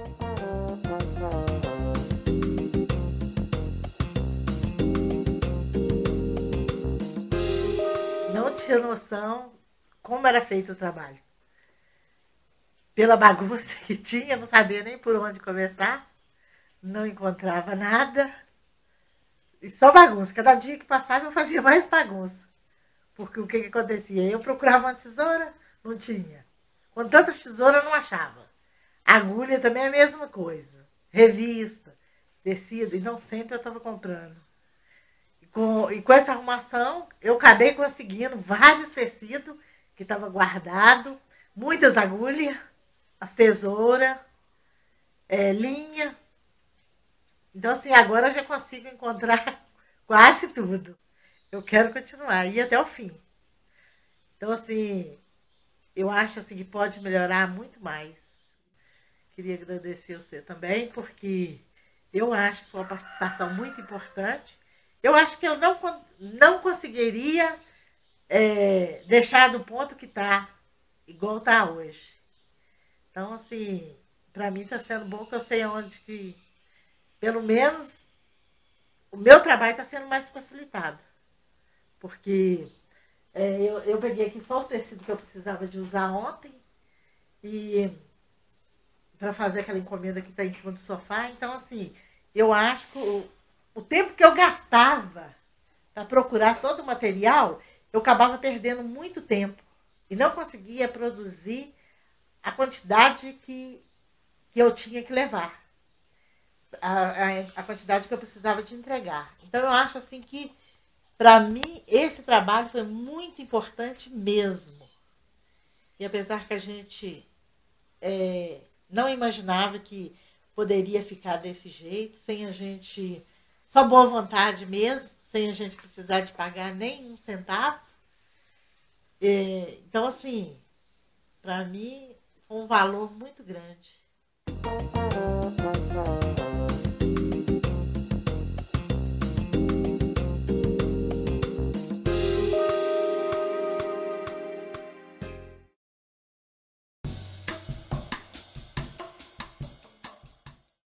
Não tinha noção como era feito o trabalho. Pela bagunça que tinha, não sabia nem por onde começar, não encontrava nada, e só bagunça. Cada dia que passava eu fazia mais bagunça. Porque o que, que acontecia? Eu procurava uma tesoura, não tinha. Com tantas tesouras eu não achava. Agulha também é a mesma coisa. Revista, tecido, e não sempre eu estava comprando. E com essa arrumação, eu acabei conseguindo vários tecidos que estavam guardados, muitas agulhas, as tesouras, linha. Então, assim, agora eu já consigo encontrar quase tudo. Eu quero continuar, ir até o fim. Então, assim, eu acho assim, que pode melhorar muito mais. Queria agradecer você também, porque eu acho que foi uma participação muito importante. Eu acho que eu não conseguiria deixar do ponto que está, igual está hoje. Então, assim, para mim está sendo bom que eu sei onde que, pelo menos, o meu trabalho está sendo mais facilitado. Porque eu peguei aqui só os tecidos que eu precisava de usar ontem e para fazer aquela encomenda que está em cima do sofá. Então, assim, eu acho que o tempo que eu gastava para procurar todo o material, eu acabava perdendo muito tempo e não conseguia produzir a quantidade que eu tinha que levar, a quantidade que eu precisava de entregar. Então, eu acho assim que, para mim, esse trabalho foi muito importante mesmo. E apesar que a gente não imaginava que poderia ficar desse jeito, sem a gente, só boa vontade mesmo, sem a gente precisar de pagar nem um centavo. Então, assim, para mim, foi um valor muito grande.